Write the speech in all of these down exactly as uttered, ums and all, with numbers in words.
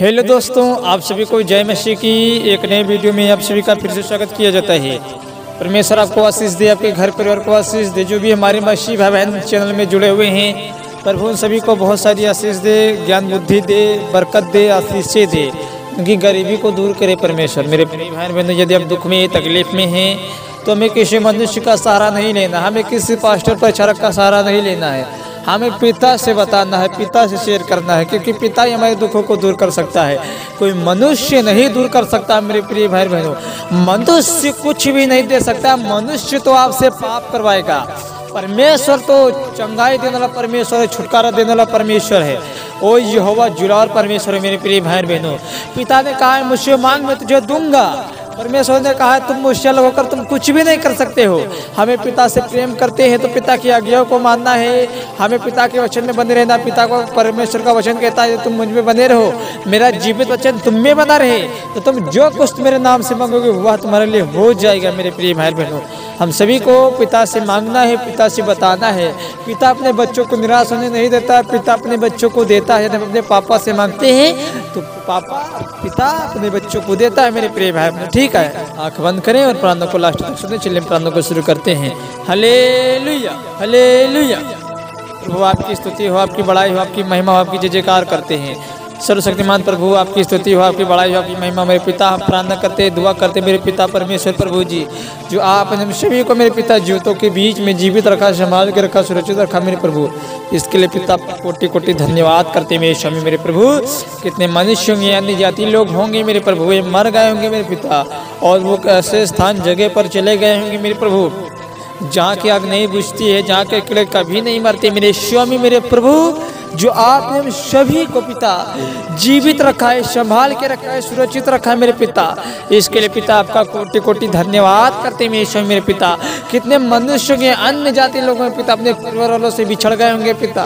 Hello दोस्तों, आप सभी को जय मसीह की एक नए वीडियो में आप सभी का फिर से स्वागत किया जाता है। परमेश्वर आपको आशीष दे, आपके घर परिवार को आशीष दे। जो भी हमारे मसीह भाई बहन चैनल में जुड़े हुए हैं, प्रभु उन सभी को बहुत सारी आशीष दे, ज्ञान बुद्धि दे, बरकत दे, आशीषें दे, उनकी गरीबी को दूर करे परमेश्वर। मेरे भाई बहन, यदि आप दुख में तकलीफ में हैं तो हमें किसी मनुष्य का सहारा नहीं लेना, हमें किसी पास्टर प्रचारक का सहारा नहीं लेना है, हमें पिता से बताना है, पिता से शेयर करना है, क्योंकि पिता ही हमारे दुखों को दूर कर सकता है। कोई मनुष्य नहीं दूर कर सकता। मेरे प्रिय भाई बहनों, मनुष्य कुछ भी नहीं दे सकता। मनुष्य तो आपसे पाप करवाएगा, परमेश्वर तो चंगाई देने वाला परमेश्वर है, छुटकारा देने वाला परमेश्वर है। ओ यहोवा जुलार परमेश्वर है। मेरे प्रिय भाई बहनों, पिता ने कहा है मुझसे मांग मैं तुझे दूंगा। परमेश्वर ने कहा है तुम मुझसे अलग होकर तुम कुछ भी नहीं कर सकते हो। हमें पिता से प्रेम करते हैं तो पिता की आज्ञाओं को मानना है, हमें पिता के वचन में बने रहना। पिता को परमेश्वर का वचन कहता है तुम मुझ में बने रहो, मेरा जीवित वचन तुम में बना रहे, तो तुम जो कुछ मेरे नाम से मांगोगे वह तुम्हारे लिए हो जाएगा। मेरे प्रिय भाई बहनों, हम सभी को पिता से मांगना है, पिता से बताना है। पिता अपने बच्चों को निराश होने नहीं देता, पिता अपने बच्चों को देता है। जब अपने पापा से मांगते हैं तो पापा पिता अपने बच्चों को देता है। मेरे प्रिय भाई बहनों, ठीक है, आंख बंद करें और प्रार्थना को लास्ट तक सुने। चलिए प्रार्थना को शुरू करते हैं। Hallelujah hallelujah. प्रभु आपकी स्तुति हो, आपकी बड़ाई हो, आपकी महिमा हो, आपकी जय जयकार करते हैं। सर्वशक्तिमान प्रभु आपकी स्तुति हो, आपकी बड़ाई हो, आपकी महिमा। मेरे पिता हम प्रार्थना करते हैं, दुआ करते हैं मेरे पिता परमेश्वर प्रभु जी, जो आपने हम सभी को मेरे पिता जीवितों के बीच में जीवित रखा, संभाल के रखा, सुरक्षित रखा मेरे प्रभु। इसके लिए पिता कोटि कोटि धन्यवाद करते हैं मेरे स्वामी मेरे प्रभु। कितने मनुष्य होंगे, अन्य जाति लोग होंगे मेरे प्रभु, वे मर गए होंगे मेरे पिता, और वो ऐसे स्थान जगह पर चले गए होंगे मेरे प्रभु जहाँ की आग नहीं बुझती है, जहाँ के कीड़े कभी नहीं मरते मेरे स्वामी मेरे प्रभु। जो आपने हम सभी को पिता जीवित रखा है, संभाल के रखा है, सुरक्षित रखा है मेरे पिता। इसके लिए पिता आपका कोटि कोटि धन्यवाद करते हैं मेरे स्वामी मेरे पिता। कितने मनुष्य के अन्य जाति लोगों में पिता अपने परिवार वालों से बिछड़ गए होंगे पिता,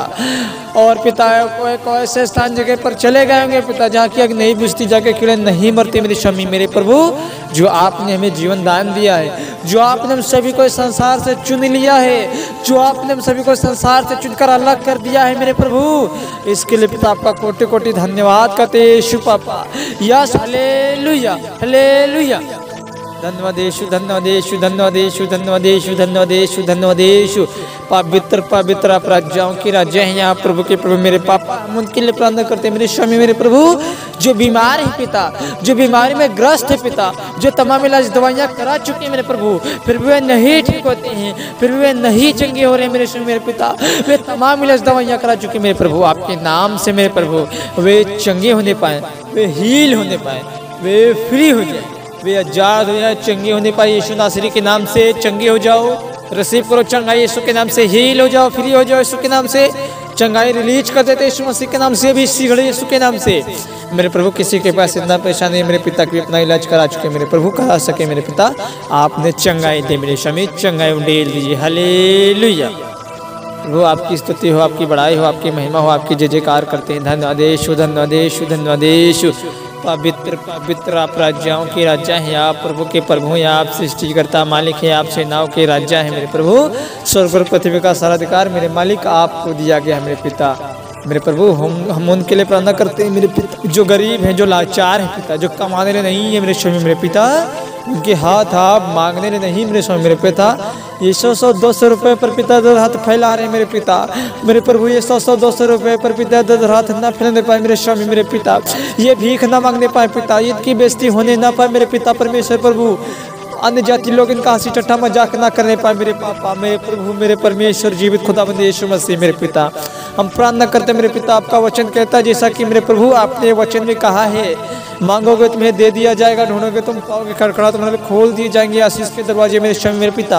और पिता कोई कोई ऐसे स्थान जगह पर चले गए होंगे पिता जहाँ की आग नहीं बुझती, जाके कीड़े नहीं मरते मेरे स्वामी मेरे प्रभु। जो आपने हमें जीवन दान दिया है, जो आपने हम सभी को इस संसार से चुन लिया है, जो आपने हम सभी को संसार से चुनकर अलग कर दिया है मेरे प्रभु, इसके लिए पिता आपका कोटि कोटि धन्यवाद करते हैं यीशु पापा। Yes hallelujah hallelujah. धन्यवाद यीशु, धन्यवाद यीशु, धन्यवाद यीशु, धन्यवाद यीशु, धन्यवाद यीशु, धन्यवाद यीशु। पवित्र पवित्र आप राज्यों की राज्य हैं यहाँ प्रभु के प्रभु मेरे पापा। हम उनके लिए प्रार्थना करते हैं मेरे स्वामी मेरे प्रभु, जो बीमार है पिता, जो बीमारी में ग्रस्त है पिता, जो तमाम इलाज दवाइयाँ करा चुके हैं मेरे प्रभु, फिर भी वे नहीं ठीक होते हैं, फिर भी वे नहीं चंगे हो रहे हैं मेरे स्वामी मेरे पिता। वे तमाम इलाज दवाइयाँ करा चुके मेरे प्रभु, आपके नाम से मेरे प्रभु वे चंगे होने पाए, वे हील होने पाए, वे फ्री हो जाए, वे आजाद हो जाए, चंगे होने पाए। यीशु नासरी के नाम से चंगे हो जाओ, रिसीव करो चंगाई यीशु के नाम से, हील हो जाओ, फ्री हो जाओ यीशु के नाम से, चंगाई रिलीज कर देते यीशु मसीह के नाम से, भी सीखड़े यीशु के नाम से मेरे प्रभु। किसी के पास इतना परेशानी है मेरे पिता की अपना इलाज करा चुके मेरे प्रभु, करा सके मेरे पिता, आपने चंगाई दे मेरे स्वामी, चंगाई उंडेल दीजिए। हालेलुया। प्रभु आपकी स्तुति हो, आपकी बड़ाई हो, आपकी महिमा हो, आपकी जय जयकार करते हैं। धन्यवाद यीशु, धन्यवाद यीशु, धन्यवाद यीशु। पवित्र पवित्र आप राज्यों के राजा हैं, आप प्रभु के प्रभु हैं, आप सृष्टिकर्ता मालिक हैं, आप सेनाओं के राजा हैं मेरे प्रभु। स्वर्ग और पृथ्वी का सारा अधिकार मेरे मालिक आपको दिया गया है मेरे पिता मेरे प्रभु। हम हम उनके लिए प्रार्थना करते हैं मेरे पिता, जो गरीब हैं, जो लाचार हैं पिता, जो कमाने लिए नहीं है मेरे स्वामी मेरे पिता, उनके हाथ आप मांगने लिए नहीं मेरे स्वामी मेरे पिता। ये सौ सौ दो सौ रुपये पर पिता दो हाथ फैला रहे मेरे पिता मेरे प्रभु, ये सौ सौ दो सौ रुपये पर पिता दो हाथ ना फैलाने पाए मेरे स्वामी मेरे पिता, ये भीख ना मांगने पाए पिता, ईद की बेइज्जती होने ना पाए मेरे पिता परमेश्वर प्रभु, अन्य जाति लोग इनका हंसी टट्टा मजाक ना करने पाए मेरे पापा मेरे प्रभु मेरे परमेश्वर जीवित खुदाबंद यीशु मसीह मेरे पिता। हम प्रार्थना करते मेरे पिता, आपका वचन कहता है जैसा कि मेरे प्रभु आपने वचन में कहा है, मांगोगे तुम्हें दे दिया जाएगा, ढूंढोगे तुम पाओगे, खड़खड़ा तुम्हारे खोल दिए जाएंगे आशीष के दरवाजे मेरे स्वामी मेरे पिता।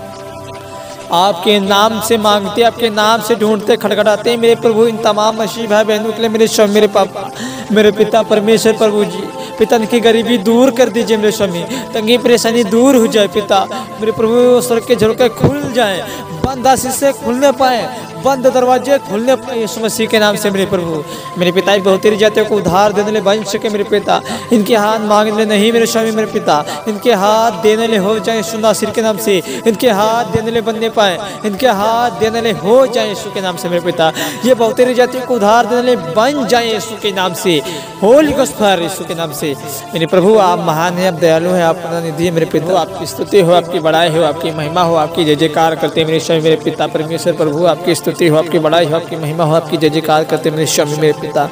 आपके नाम से मांगते, आपके नाम से ढूंढते, खड़खड़ाते मेरे प्रभु इन तमाम मसीह भाई बहनों के लिए मेरे स्वामी मेरे पापा मेरे पिता परमेश्वर प्रभु जी। पिता इनकी गरीबी दूर कर दीजिए मेरे स्वामी, तंगी परेशानी दूर हो जाए पिता मेरे प्रभु, स्वर्ग के झरोखे खुल जाएं, बंद आशीष से खुलने पाए, बंद दरवाजे खुलने यीशु मसीह के नाम से मेरे प्रभु। मेरे पिता बहुत तेरी जातियों को उधार देने ले बन सके मेरे पिता, इनके हाथ मांगने ले नहीं मेरे स्वामी मेरे पिता, इनके हाथ देने ले हो जाए यीशु नासिर के नाम से, इनके हाथ देने ले बनने पाए, इनके हाथ देने ले हो जाए यीशु के नाम से मेरे पिता। ये बहुत तेरी जातियों को उधार देने ले बन जाए यीशु के नाम से, होली गोस्ट फायर यीशु के नाम से। मेरे प्रभु आप महान हैं, आप दयालु हैं, आप निधि है मेरे पिता। आपकी स्तुति हो, आपकी बड़ाई हो, आपकी महिमा हो, आपकी जय जयकार करते मेरे स्वामी मेरे पिता परमेश्वर प्रभु। आपकी स्तुति हो, आपकी बड़ाई हो, आपकी महिमा हो, आपकी जय जयकार करते मेरे स्वामी मेरे पिता।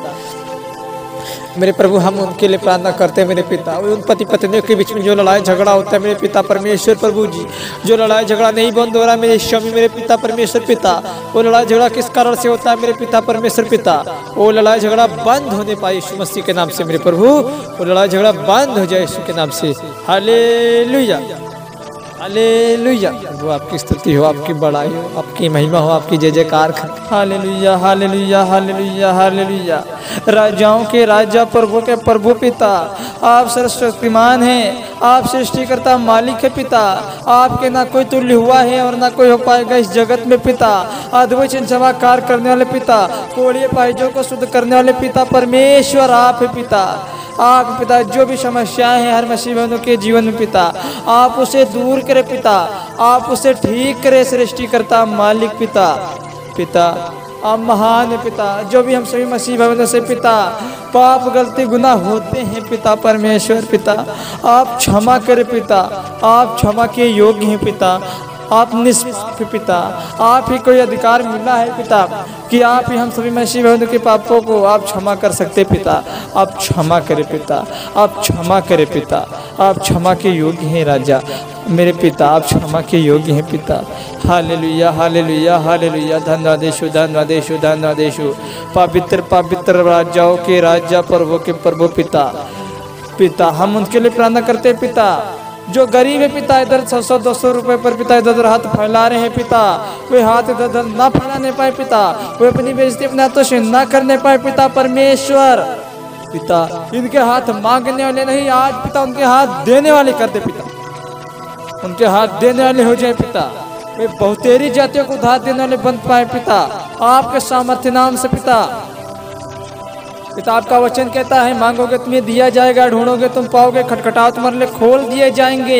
मेरे प्रभु हम उनके लिए प्रार्थना करते हैं मेरे पिता। उन पति पत्नियों के बीच में जो लड़ाई झगड़ा होता है मेरे पिता परमेश्वर प्रभु जी, जो लड़ाई झगड़ा नहीं बंद हो रहा मेरे स्वामी मेरे पिता परमेश्वर पिता, वो लड़ाई झगड़ा किस कारण से होता है मेरे पिता परमेश्वर पिता, वो लड़ाई झगड़ा बंद होने पाए यीशु मसीह के नाम से मेरे प्रभु। वो लड़ाई झगड़ा बंद हो जाए यीशु के नाम से। Hallelujah hallelujah. वो आपकी स्तुति हो, आपकी बड़ाई हो, आपकी महिमा हो, आपकी जय जयकार। Hallelujah hallelujah hallelujah hallelujah. राजाओं के राजा प्रभु के प्रभु पिता, आप सर्वशक्तिमान हैं, आप सृष्टिकर्ता मालिक है पिता। आपके ना कोई तुल्य हुआ है और ना कोई हो पाएगा इस जगत में पिता। अद्भुत चमत्कार करने वाले पिता, कोड़िए पाइजों को शुद्ध करने वाले पिता परमेश्वर आप है पिता। आप पिता जो भी समस्याएं हैं हर मसीह बहनों के जीवन में पिता, आप उसे दूर करे पिता, आप उसे ठीक करे सृष्टिकर्ता मालिक पिता। पिता आप महान है पिता। जो भी हम सभी मसीह बहनों से पिता पाप गलती गुनाह होते हैं पिता परमेश्वर पिता, आप क्षमा करे पिता, आप क्षमा के योग्य हैं पिता। आप निष्पाप पिता, आप ही कोई अधिकार मिला है पिता कि आप ही हम सभी मसीह बहनों के पापों को आप क्षमा कर सकते पिता। आप क्षमा करे पिता, आप क्षमा करे पिता, आप क्षमा के योग्य हैं राजा मेरे पिता, आप क्षमा के योग्य हैं पिता। Hallelujah hallelujah hallelujah. धन्यवाद यीशु धन्यवाद यीशु धन्यवाद यीशु। पवित्र पवित्र राजाओं के राजा प्रभु के प्रभु पिता पिता हम उनके लिए प्रार्थना करते हैं पिता जो गरीब है पिता, इधर सौ सौ दो सौ रुपये पर पिता इधर उधर हाथ फैला रहे हैं पिता, वे हाथ इधर उधर ना फैलाने पाए पिता, वे अपनी बेइज्जती अपने हाथों से ना करने पाए पिता परमेश्वर पिता। इनके हाथ मांगने वाले नहीं आज पिता उनके हाथ देने वाले कर दे पिता, उनके हाथ देने वाले हो जाए पिता। वे बहुतेरी जातियों को उधार देने वाले बन पाए पिता आपके सामर्थ्य नाम से पिता। पिता आपका वचन कहता है मांगोगे तुम्हें दिया जाएगा, ढूंढोगे तुम पाओगे, खटखटाओ तुम्हारे लिए खोल दिए जाएंगे।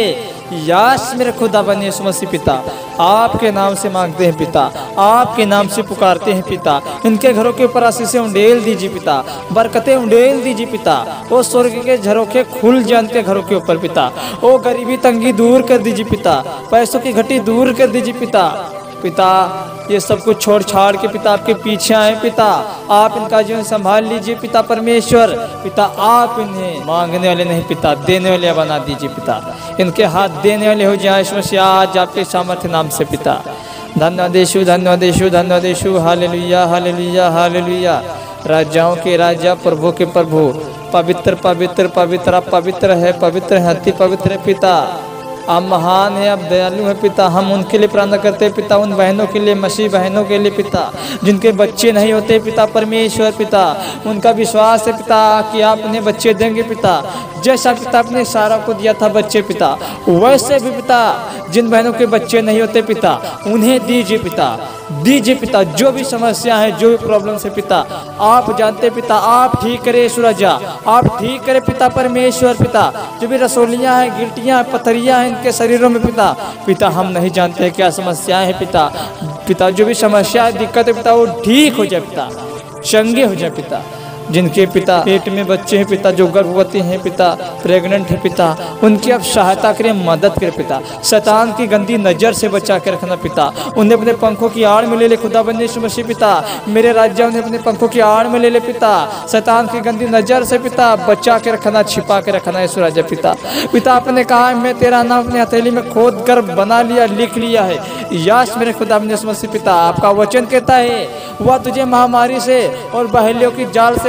यास मेरे खुदा बने यीशु मसीह पिता, आपके नाम से मांगते हैं पिता, आपके नाम से पुकारते हैं पिता। इनके घरों के ऊपर आशीषें उंडेल दीजिए पिता, बरकतें उंडेल दीजिए पिता। वो स्वर्ग के झरोखे खुल जाए इनके घरों के ऊपर पिता। वो गरीबी तंगी दूर कर दीजिए पिता, पैसों की घटी दूर कर दीजिए पिता। पिता ये सब कुछ छोड़ छाड़ के पिता आपके पीछे आए पिता, आप इनका जीवन संभाल लीजिए पिता परमेश्वर पिता। आप इन्हें मांगने वाले नहीं पिता देने वाले बना दीजिए पिता, इनके हाथ देने वाले हो जाए यीशु आज आपके सामर्थ्य नाम से पिता। धन्यवाद यीशु धन्यवाद यीशु धन्यवाद यीशु। Hallelujah hallelujah hallelujah. राजाओं के राजा प्रभु के प्रभु पवित्र पवित्र पवित्र आप पवित्र है, पवित्र है, अति पवित्र है पिता। आप महान है, आप दयालु है पिता। हम उनके लिए प्रार्थना करते हैं पिता, उन बहनों के लिए, मसीह बहनों के लिए पिता जिनके बच्चे नहीं होते पिता परमेश्वर पिता। उनका विश्वास है पिता कि आप उन्हें बच्चे देंगे पिता, जैसा पिता आपने सारा को दिया था बच्चे पिता, वैसे भी पिता जिन बहनों के बच्चे नहीं होते पिता उन्हें दीजिए पिता, दीजिए पिता। जो भी समस्या है, जो भी प्रॉब्लम है पिता आप जानते पिता, आप ठीक करे सुराजा, आप ठीक करे पिता परमेश्वर पिता। जो भी रसोलियाँ हैं, गिल्टियाँ हैं, पथरियाँ हैं इनके शरीरों में पिता पिता हम नहीं जानते क्या समस्याएं हैं पिता पिता। जो भी समस्या है, दिक्कत है पिता वो ठीक हो जाए पिता, चंगे हो जाए पिता। जिनके पिता पेट में बच्चे हैं पिता, जो गर्भवती हैं पिता, प्रेग्नेंट है पिता, उनकी आप सहायता करें, मदद करें पिता। शैतान की गंदी नज़र से बचा के रखना पिता। उन्हें अपने पंखों की आड़ में ले ले खुदा बंदे यीशु मसीह पिता। मेरे राज्य उन्हें अपने पंखों की आड़ में ले ले पिता। शैतान की गंदी नज़र से पिता बचा के रखना, छिपा के रखना यीशु राजा पिता। पिता आपने कहा मैं तेरा नाम अपनी हथेली में खोद कर बना लिया, लिख लिया है। यास मेरे खुदा बंदे यीशु मसीह पिता, आपका वचन कहता है वह तुझे महामारी से और बहेलियों की जाल से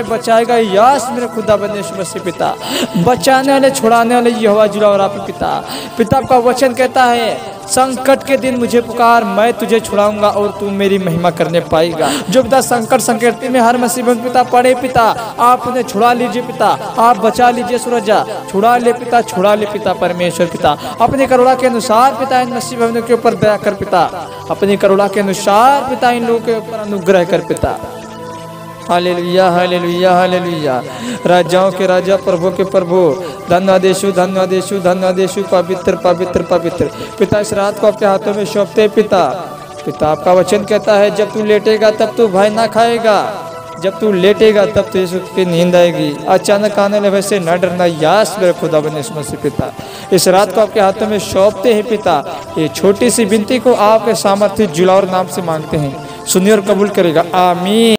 बचाएगा यास मेरे खुदा बने मसीह पिता। बचाने वाले छुड़ाने वाले यहोवा जुला और आप पिता। पिता आपका वचन कहता है संकट के दिन मुझे पुकार, मैं तुझे छुड़ाऊंगा और तू मेरी महिमा करने पाएगा। जो पिता संकट संकीर्ति में हर मुसीबत पिता पड़े पिता, आप उन्हें छुड़ा लीजिए पिता, आप बचा लीजिए सूरजा, छुड़ा ले पिता, छुड़ा ले पिता परमेश्वर पिता। अपनी करुणा के अनुसार पिता इन मुसीबतों के ऊपर दया कर पिता, अपनी करुणा के अनुसार पिता इन लोगों के ऊपर अनुग्रह कर पिता। Hallelujah hallelujah hallelujah. राजाओं के राजा प्रभु के प्रभु, धन्यवाद यीशु धन्यवाद यीशु धन्यवाद यीशु। पवित्र पवित्र पवित्र पिता इस रात को आपके हाथों में सौंपते पिता। पिता आपका वचन कहता है जब तू लेटेगा तब तू भय ना खाएगा, जब तू लेटेगा तब तू यीशु की नींद आएगी। अचानक आने वाले वैसे न डरना यास मेरे खुदा बने मसीह पिता। इस रात को आपके हाथों में सौंपते हैं पिता। ये छोटी सी विनती को आपके सामर्थ्य जुलावर नाम से मांगते हैं, सुनिए और कबूल करेगा, आमीन।